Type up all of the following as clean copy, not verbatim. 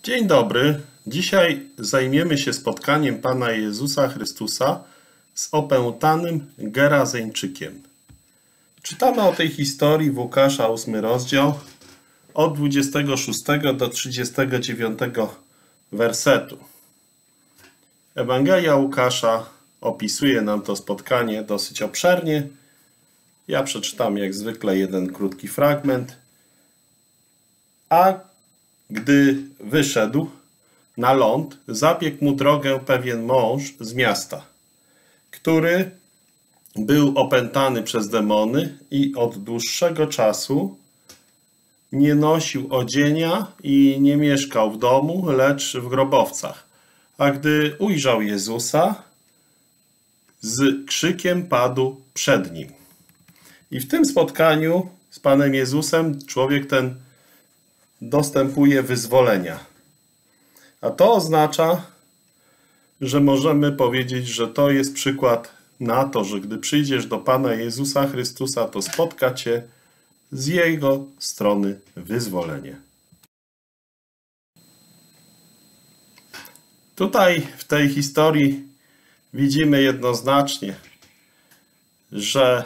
Dzień dobry. Dzisiaj zajmiemy się spotkaniem Pana Jezusa Chrystusa z opętanym Gerazeńczykiem. Czytamy o tej historii w Łukasza 8 rozdział od 26 do 39 wersetu. Ewangelia Łukasza opisuje nam to spotkanie dosyć obszernie. Ja przeczytam jak zwykle jeden krótki fragment. A gdy wyszedł na ląd, zabiegł mu drogę pewien mąż z miasta, który był opętany przez demony i od dłuższego czasu nie nosił odzienia i nie mieszkał w domu, lecz w grobowcach. A gdy ujrzał Jezusa, z krzykiem padł przed nim. I w tym spotkaniu z Panem Jezusem człowiek ten dostępuje wyzwolenia. A to oznacza, że możemy powiedzieć, że to jest przykład na to, że gdy przyjdziesz do Pana Jezusa Chrystusa, to spotka Cię z Jego strony wyzwolenie. Tutaj w tej historii widzimy jednoznacznie, że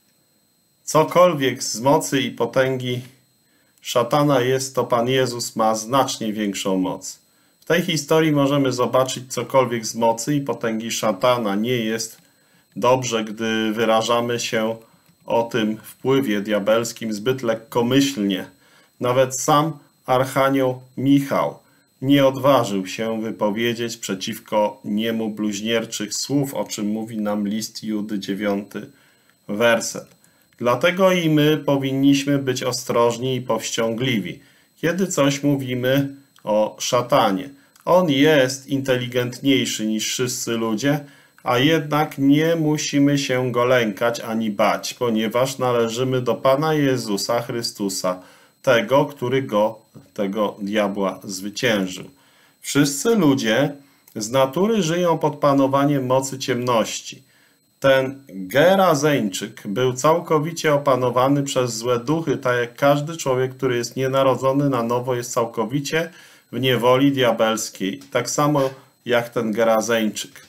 cokolwiek z mocy i potęgi szatana jest, to Pan Jezus ma znacznie większą moc. W tej historii możemy zobaczyć cokolwiek z mocy i potęgi szatana. Nie jest dobrze, gdy wyrażamy się o tym wpływie diabelskim zbyt lekkomyślnie. Nawet sam archanioł Michał nie odważył się wypowiedzieć przeciwko niemu bluźnierczych słów, o czym mówi nam list Judy 9 werset. Dlatego i my powinniśmy być ostrożni i powściągliwi, kiedy coś mówimy o szatanie. On jest inteligentniejszy niż wszyscy ludzie, a jednak nie musimy się go lękać ani bać, ponieważ należymy do Pana Jezusa Chrystusa, tego, który tego diabła zwyciężył. Wszyscy ludzie z natury żyją pod panowaniem mocy ciemności. Ten Gerazeńczyk był całkowicie opanowany przez złe duchy, tak jak każdy człowiek, który jest nienarodzony na nowo, jest całkowicie w niewoli diabelskiej. Tak samo jak ten Gerazeńczyk.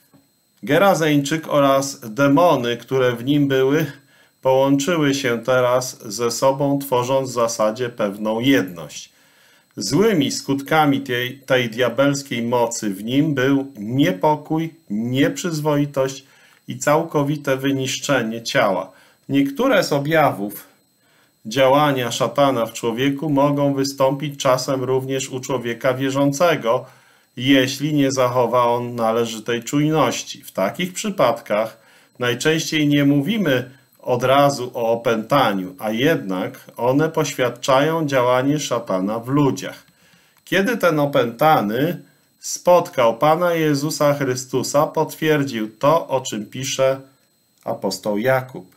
Gerazeńczyk oraz demony, które w nim były, połączyły się teraz ze sobą, tworząc w zasadzie pewną jedność. Złymi skutkami tej diabelskiej mocy w nim był niepokój, nieprzyzwoitość i całkowite wyniszczenie ciała. Niektóre z objawów działania szatana w człowieku mogą wystąpić czasem również u człowieka wierzącego, jeśli nie zachowa on należytej czujności. W takich przypadkach najczęściej nie mówimy od razu o opętaniu, a jednak one poświadczają działanie szatana w ludziach. Kiedy ten opętany spotkał Pana Jezusa Chrystusa, potwierdził to, o czym pisze apostoł Jakub.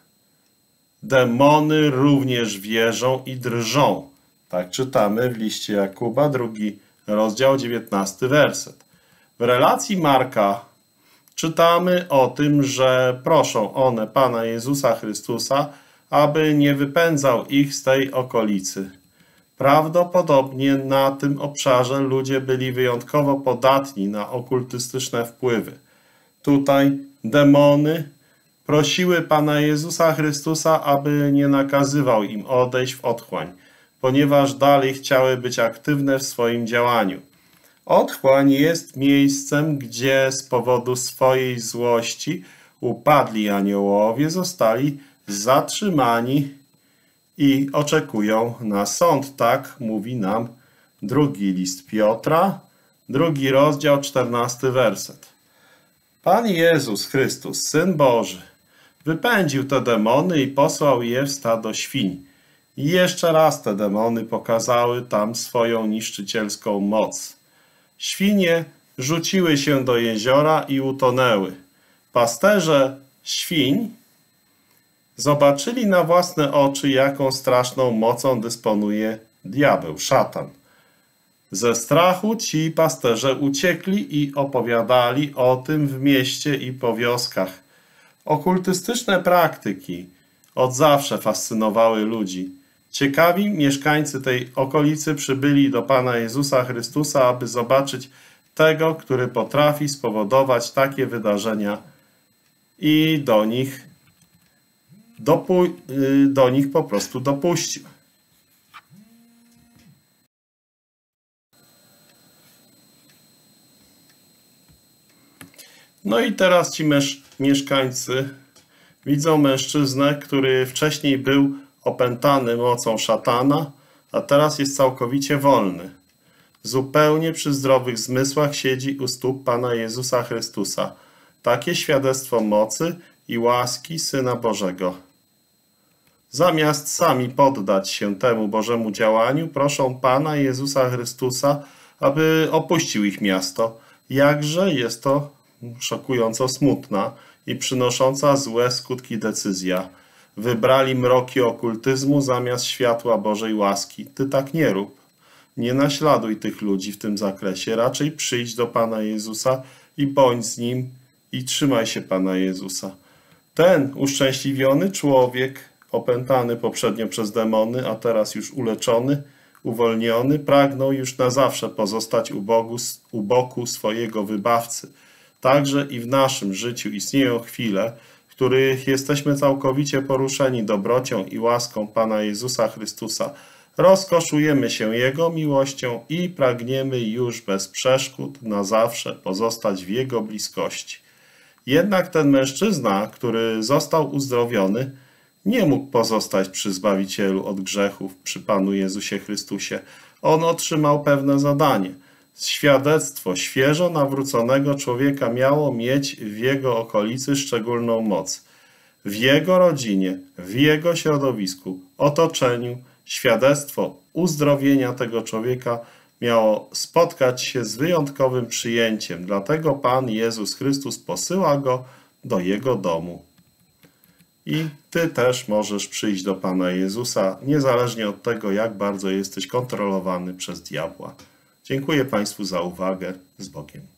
Demony również wierzą i drżą. Tak czytamy w liście Jakuba, 2 rozdział, 19 werset. W relacji Marka czytamy o tym, że proszą one Pana Jezusa Chrystusa, aby nie wypędzał ich z tej okolicy. Prawdopodobnie na tym obszarze ludzie byli wyjątkowo podatni na okultystyczne wpływy. Tutaj demony prosiły Pana Jezusa Chrystusa, aby nie nakazywał im odejść w otchłań, ponieważ dalej chciały być aktywne w swoim działaniu. Otchłań jest miejscem, gdzie z powodu swojej złości upadli aniołowie zostali zatrzymani i oczekują na sąd. Tak mówi nam drugi list Piotra, 2 rozdział, 14 werset. Pan Jezus Chrystus, Syn Boży, wypędził te demony i posłał je w stado świń. I jeszcze raz te demony pokazały tam swoją niszczycielską moc. Świnie rzuciły się do jeziora i utonęły. Pasterze świń zobaczyli na własne oczy, jaką straszną mocą dysponuje diabeł, szatan. Ze strachu ci pasterze uciekli i opowiadali o tym w mieście i po wioskach. Okultystyczne praktyki od zawsze fascynowały ludzi. Ciekawi mieszkańcy tej okolicy przybyli do Pana Jezusa Chrystusa, aby zobaczyć tego, który potrafi spowodować takie wydarzenia i do nich po prostu dopuścił. No i teraz ci mieszkańcy widzą mężczyznę, który wcześniej był opętany mocą szatana, a teraz jest całkowicie wolny. Zupełnie przy zdrowych zmysłach siedzi u stóp Pana Jezusa Chrystusa. Takie świadectwo mocy i łaski Syna Bożego. Zamiast sami poddać się temu Bożemu działaniu, proszą Pana Jezusa Chrystusa, aby opuścił ich miasto. Jakże jest to szokująco smutna i przynosząca złe skutki decyzja. Wybrali mroki okultyzmu zamiast światła Bożej łaski. Ty tak nie rób. Nie naśladuj tych ludzi w tym zakresie. Raczej przyjdź do Pana Jezusa i bądź z Nim i trzymaj się Pana Jezusa. Ten uszczęśliwiony człowiek, opętany poprzednio przez demony, a teraz już uleczony, uwolniony, pragnął już na zawsze pozostać u boku swojego Wybawcy. Także i w naszym życiu istnieją chwile, w których jesteśmy całkowicie poruszeni dobrocią i łaską Pana Jezusa Chrystusa. Rozkoszujemy się Jego miłością i pragniemy już bez przeszkód na zawsze pozostać w Jego bliskości. Jednak ten mężczyzna, który został uzdrowiony, nie mógł pozostać przy Zbawicielu od grzechów, przy Panu Jezusie Chrystusie. On otrzymał pewne zadanie. Świadectwo świeżo nawróconego człowieka miało mieć w jego okolicy szczególną moc. W jego rodzinie, w jego środowisku, otoczeniu, świadectwo uzdrowienia tego człowieka miało spotkać się z wyjątkowym przyjęciem. Dlatego Pan Jezus Chrystus posyła go do jego domu. I ty też możesz przyjść do Pana Jezusa, niezależnie od tego, jak bardzo jesteś kontrolowany przez diabła. Dziękuję Państwu za uwagę. Z Bogiem.